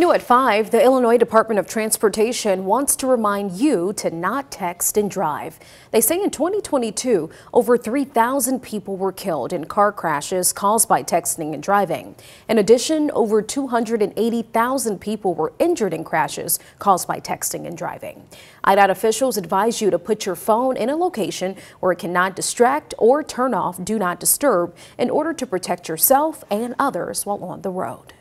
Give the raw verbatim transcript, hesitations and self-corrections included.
New at five, the Illinois Department of Transportation wants to remind you to not text and drive. They say in twenty twenty-two, over three thousand people were killed in car crashes caused by texting and driving. In addition, over two hundred eighty thousand people were injured in crashes caused by texting and driving. I D O T officials advise you to put your phone in a location where it cannot distract or turn off Do Not Disturb in order to protect yourself and others while on the road.